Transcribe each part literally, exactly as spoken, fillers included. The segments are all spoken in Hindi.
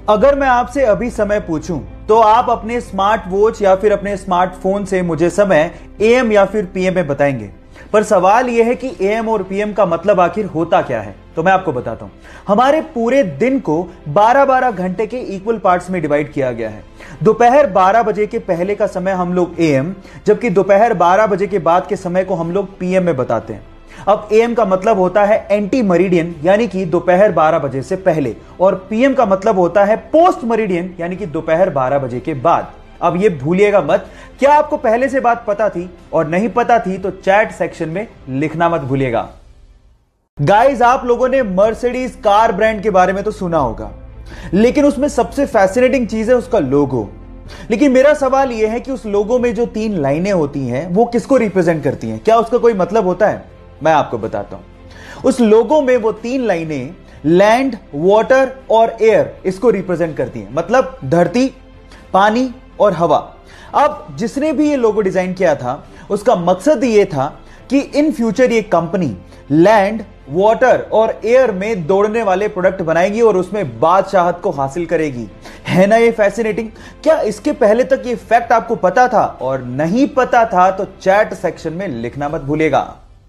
अगर मैं आपसे अभी समय पूछूं तो आप अपने स्मार्ट वॉच या फिर अपने स्मार्टफोन से मुझे समय एएम या फिर पीएम में बताएंगे। पर सवाल यह है कि एएम और पीएम का मतलब आखिर होता क्या है। तो मैं आपको बताता हूं। हमारे पूरे दिन को बारह बारह घंटे के इक्वल पार्ट्स में डिवाइड किया गया है। दोपहर बारह बजे के पहले का समय हम लोग एएम, जबकि दोपहर बारह बजे के बाद के समय को हम लोग पीएम में बताते हैं। अब एएम का मतलब होता है एंटी मरीडियन, यानी कि दोपहर बारह बजे से पहले, और पीएम का मतलब होता है पोस्ट मरीडियन, यानी कि दोपहर बारह बजे के बाद। अब ये भूलिएगा मत। क्या आपको पहले से बात पता थी? और नहीं पता थी तो चैट सेक्शन में लिखना मत भूलिएगा। गाइस, आप लोगों ने मर्सिडीज कार ब्रांड के बारे में तो सुना होगा, लेकिन उसमें सबसे फैसिनेटिंग चीज है उसका लोगो। लेकिन मेरा सवाल यह है कि उस लोगो में जो तीन लाइनें होती हैं वो किसको रिप्रेजेंट करती हैं? क्या उसका कोई मतलब होता है? मैं आपको बताता हूं। उस लोगो में वो तीन लाइनें लैंड, वाटर और एयर इसको रिप्रेजेंट करती हैं, मतलब धरती, पानी और हवा। अब जिसने भी ये लोगो डिजाइन किया था उसका मकसद ये था कि इन फ्यूचर ये कंपनी लैंड, वाटर और एयर में दौड़ने वाले प्रोडक्ट बनाएगी और उसमें बादशाहत को हासिल करेगी। है ना ये फैसिनेटिंग? क्या इसके पहले तक ये फैक्ट आपको पता था? और नहीं पता था तो चैट सेक्शन में लिखना मत भूलिएगा।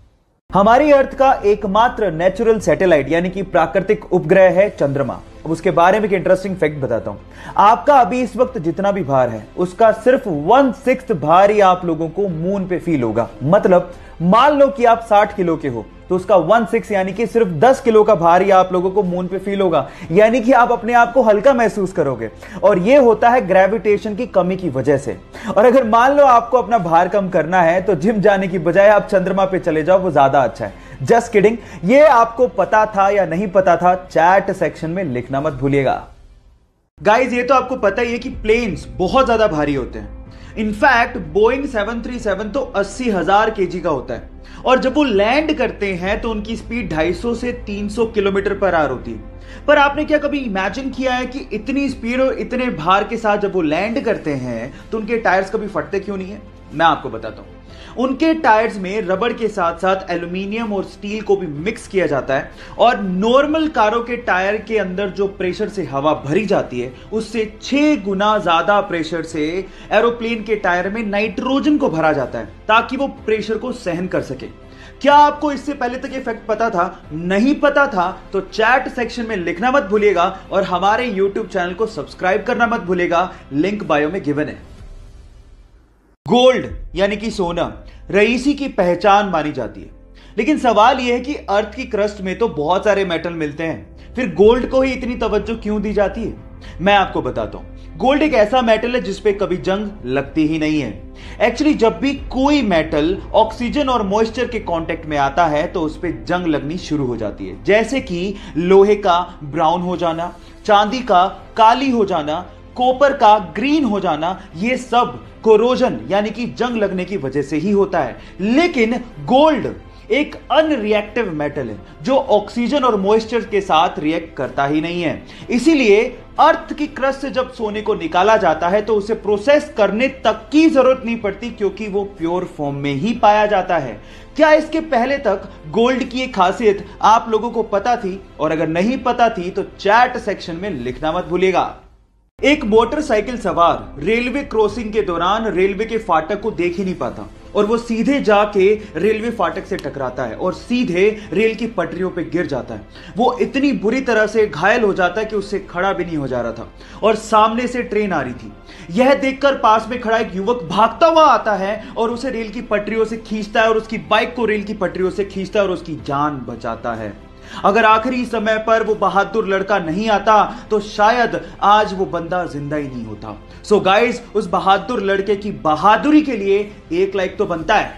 हमारी अर्थ का एकमात्र नेचुरल सैटेलाइट यानी कि प्राकृतिक उपग्रह है चंद्रमा। अब उसके बारे में एक इंटरेस्टिंग फैक्ट बताता हूं। आपका अभी इस वक्त जितना भी भार है उसका सिर्फ वन सिक्स्थ भार ही आप लोगों को मून पे फील होगा। मतलब मान लो कि आप साठ किलो के हो तो उसका वन सिक्स यानी कि सिर्फ दस किलो का भार ही आप लोगों को मून पे फील होगा, यानी कि आप अपने आप को हल्का महसूस करोगे। और यह होता है ग्रेविटेशन की कमी की वजह से। और अगर मान लो आपको अपना भार कम करना है तो जिम जाने की बजाय आप चंद्रमा पे चले जाओ, वो ज्यादा अच्छा है। Just kidding. ये आपको पता था या नहीं पता था? चैट सेक्शन में लिखना मत भूलिएगा। गाइस, ये तो आपको पता ही है कि प्लेन्स बहुत ज्यादा भारी होते हैं। In fact Boeing seven three seven तो अस्सी हजार केजी का होता है, और जब वो लैंड करते हैं तो उनकी स्पीड दो सौ पचास से तीन सौ किलोमीटर पर आवर होती है। पर आपने क्या कभी इमेजिन किया है कि इतनी स्पीड और इतने भार के साथ जब वो लैंड करते हैं तो उनके टायर्स कभी फटते क्यों नहीं है? मैं आपको बताता हूं। उनके टायर्स में रबड़ के साथ साथ एल्यूमिनियम और स्टील को भी मिक्स किया जाता है, और नॉर्मल कारों के टायर के अंदर जो प्रेशर से हवा भरी जाती है उससे छह गुना ज्यादा प्रेशर से एरोप्लेन के टायर में नाइट्रोजन को भरा जाता है ताकि वो प्रेशर को सहन कर सके। क्या आपको इससे पहले तक ये फैक्ट पता था? नहीं पता था तो चैट सेक्शन में लिखना मत भूलिएगा, और हमारे यूट्यूब चैनल को सब्सक्राइब करना मत भूलिएगा। लिंक बायो में गिवन है। गोल्ड यानी कि सोना रईसी की पहचान मानी जाती है, लेकिन सवाल यह है कि अर्थ की क्रस्ट में तो बहुत सारे मेटल मिलते हैं, फिर गोल्ड को ही इतनी तवज्जो क्यों दी जाती है? मैं आपको बताता हूं। गोल्ड एक ऐसा मेटल है जिसपे कभी जंग लगती ही नहीं है। एक्चुअली जब भी कोई मेटल ऑक्सीजन और मॉइस्चर के कांटेक्ट में आता है तो उस पे जंग लगनी शुरू हो जाती है, जैसे कि लोहे का ब्राउन हो जाना, चांदी का काली हो जाना, कॉपर का ग्रीन हो जाना। ये सब कोरोजन यानी कि जंग लगने की वजह से ही होता है। लेकिन गोल्ड एक अनरिएक्टिव मेटल है जो ऑक्सीजन और मॉइस्चर के साथ रिएक्ट करता ही नहीं है। इसीलिए अर्थ की क्रस्ट से जब सोने को निकाला जाता है तो उसे प्रोसेस करने तक की जरूरत नहीं पड़ती, क्योंकि वो प्योर फॉर्म में ही पाया जाता है। क्या इसके पहले तक गोल्ड की एक खासियत आप लोगों को पता थी? और अगर नहीं पता थी तो चैट सेक्शन में लिखना मत भूलिएगा। एक मोटरसाइकिल सवार रेलवे क्रॉसिंग के दौरान रेलवे के फाटक को देख ही नहीं पाता, और वो सीधे जाके रेलवे फाटक से टकराता है और सीधे रेल की पटरियों पे गिर जाता है। वो इतनी बुरी तरह से घायल हो जाता है कि उससे खड़ा भी नहीं हो जा रहा था, और सामने से ट्रेन आ रही थी। यह देखकर पास में खड़ा एक युवक भागता हुआ आता है और उसे रेल की पटरियों से खींचता है, और उसकी बाइक को रेल की पटरियों से खींचता है और उसकी जान बचाता है। अगर आखिरी समय पर वो बहादुर लड़का नहीं आता तो शायद आज वो बंदा जिंदा ही नहीं होता। सो गाइस, उस बहादुर लड़के की बहादुरी के लिए एक लाइक तो बनता है।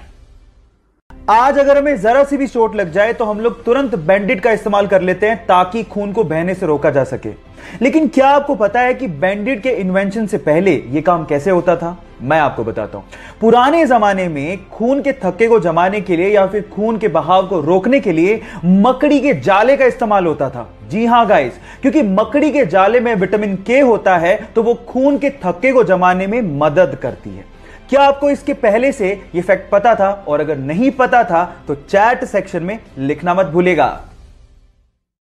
आज अगर हमें जरा सी भी चोट लग जाए तो हम लोग तुरंत बैंडेड का इस्तेमाल कर लेते हैं ताकि खून को बहने से रोका जा सके। लेकिन क्या आपको पता है कि बैंडेड के इन्वेंशन से पहले यह काम कैसे होता था? मैं आपको बताता हूं। पुराने जमाने में खून के थक्के को जमाने के लिए या फिर खून के बहाव को रोकने के लिए मकड़ी के जाले का इस्तेमाल होता था। जी हां गाइस, क्योंकि मकड़ी के जाले में विटामिन के होता है तो वो खून के थक्के को जमाने में मदद करती है। क्या आपको इसके पहले से यह फैक्ट पता था? और अगर नहीं पता था तो चैट सेक्शन में लिखना मत भूलिएगा।